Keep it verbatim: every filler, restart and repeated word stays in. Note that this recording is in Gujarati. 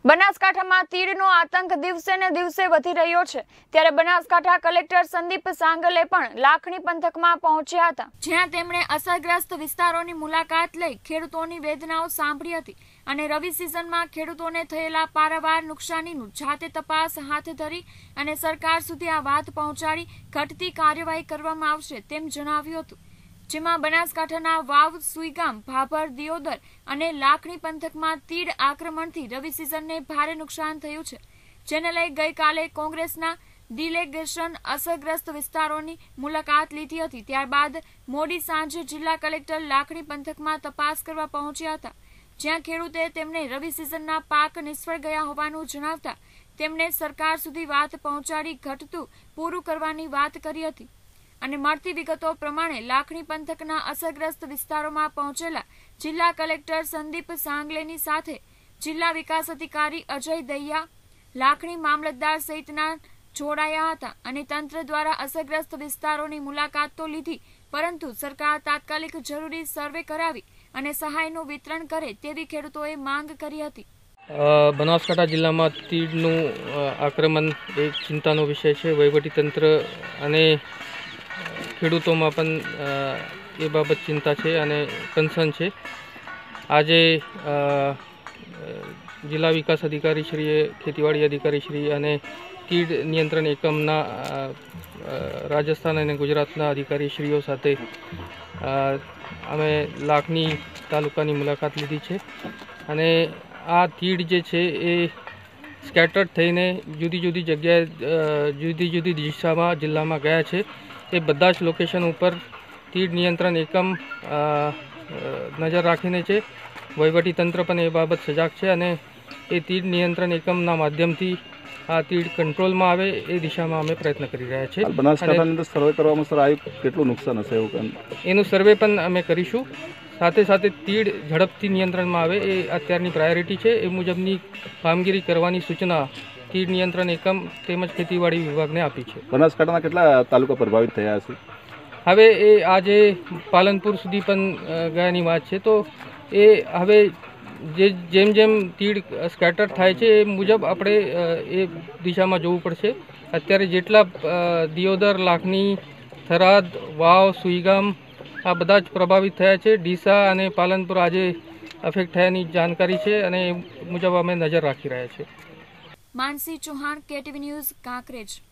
બનાસકાંઠામાં તીડનો આતંક દિવસે ને દિવસે વધી રહ્યો છે ત્યારે બનાસકાંઠા કલેક્ટર સંદીપ સાંગલે પણ લાખણી પંથકમાં પહોંચ્યા હતા, જ્યાં તેમણે અસરગ્રસ્ત વિસ્તારોની મુલાકાત લઈ ખેડૂતોની વેદનાઓ સાંભળી હતી અને રવિ સિઝનમાં ખેડૂતોને થયેલા પારાવાર નુકસાનીનું જાતે તપાસ હાથ ધરી અને સરકાર સુધી આ વાત પહોંચાડી ઘટતી કાર્યવાહી કરવામાં આવશે તેમ જણાવ્યું હતું, જેમાં બનાસકાંઠાના વાવ, સુઈગામ, ભાભર, દિયોદર અને લાખણી પંથકમાં તીડ આક્રમણથી રવિ સિઝનને ભારે નુકસાન થયું છે, જેને લઈ ગઈકાલે કોંગ્રેસના ડિલેગેશન અસરગ્રસ્ત વિસ્તારોની મુલાકાત લીધી હતી। ત્યારબાદ મોડી સાંજે જિલ્લા કલેક્ટર લાખણી પંથકમાં તપાસ કરવા પહોંચ્યા હતા, જ્યાં ખેડૂતે તેમને રવિ સિઝનના પાક નિષ્ફળ ગયા હોવાનું જણાવતા તેમણે સરકાર સુધી વાત પહોંચાડી ઘટતું પૂરું કરવાની વાત કરી હતી અને મળતી વિગતો પ્રમાણે લાખણી પંથકના અસરગ્રસ્ત વિસ્તારોમાં પહોંચેલા જિલ્લા કલેક્ટર સંદીપ સાંગલેની સાથે જિલ્લા વિકાસ અધિકારી અજય દહિયા, લાખણી મામલતદાર સહિતના જોડાયા હતા અને તંત્ર દ્વારા અસરગ્રસ્ત વિસ્તારોની મુલાકાત તો લીધી, પરંતુ સરકાર તાત્કાલિક જરૂરી સર્વે કરાવી અને સહાયનું વિતરણ કરે તેવી ખેડૂતોએ માંગ કરી હતી। બનાસકાંઠા જિલ્લામાં તીડનું આક્રમણ એક ચિંતાનો વિષય છે। વહીવટીતંત્ર અને ખેડૂતોમાં પણ એ બાબત ચિંતા છે અને કન્સર્ન છે। આજે જિલ્લા વિકાસ અધિકારીશ્રીએ, ખેતીવાડી અધિકારીશ્રી અને તીડ નિયંત્રણ એકમના રાજસ્થાન અને ગુજરાતના અધિકારીશ્રીઓ સાથે અમે લાખણી તાલુકાની મુલાકાત લીધી છે અને આ તીડ જે છે એ સ્કેટર્ડ થઈને જુદી જુદી જગ્યાએ જુદી જુદી દિશામાં જિલ્લામાં ગયા છે। એ બધા જ લોકેશન ઉપર તીડ નિયંત્રણ એકમ નજર રાખીને છે। વહીવટીતંત્ર પણ એ બાબત સજાગ છે અને એ તીડ નિયંત્રણ એકમના માધ્યમથી આ તીડ કંટ્રોલમાં આવે એ દિશામાં અમે પ્રયત્ન કરી રહ્યા છીએ। બનાસકાંઠાની અંદર સર્વે કરવામાં સર આ કેટલું નુકસાન હશે એવું એનું સર્વે પણ અમે કરીશું। સાથે સાથે તીડ ઝડપથી નિયંત્રણમાં આવે એ અત્યારની પ્રાયોરિટી છે, એ મુજબની કામગીરી કરવાની સૂચના તીડ નિયંત્રણ એકમ તેમજ ખેતીવાડી વિભાગને આપી છે। બનાસકાંઠાના કેટલા તાલુકા પ્રભાવિત થયા છે? હવે એ આજે પાલનપુર સુધી પણ ગયાની વાત છે, તો એ હવે જે જેમ જેમ તીડ સ્કેટર થાય છે એ મુજબ આપણે એ દિશામાં જવું પડશે। અત્યારે જેટલા દિયોદર, લાખણી, થરાદ, વાવ, સુઈગામ આ બધા જ પ્રભાવિત થયા છે। ડીસા અને પાલનપુર આજે અફેક્ટ થયાની જાણકારી છે અને એ મુજબ અમે નજર રાખી રહ્યા છીએ। Mansi Chauhan, KTV news, Kankrej.